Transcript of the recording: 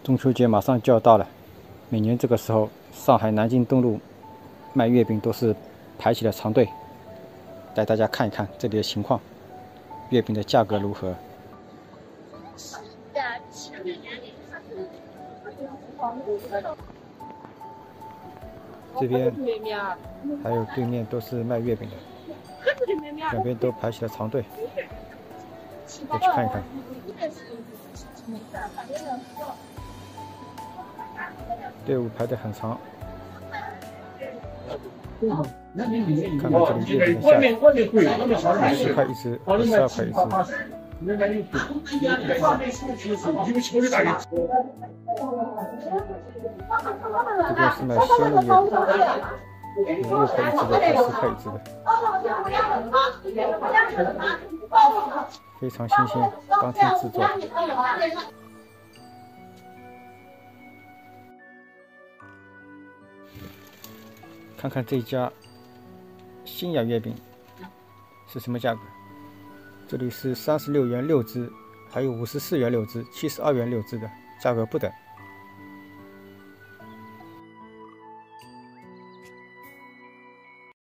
中秋节马上就要到了，每年这个时候，上海南京东路卖月饼都是排起了长队。带大家看一看这里的情况，月饼的价格如何？这边还有对面都是卖月饼的，两边都排起了长队，我去看一看。队伍排得很长，看看这里月饼的价格，10块一只，12块一只。这边是卖鲜肉月饼，6块一只的，10块一只的，非常新鲜，当天制作。看看这家新雅月饼是什么价格？这里是36元6只，还有54元6只、72元6只的，价格不等。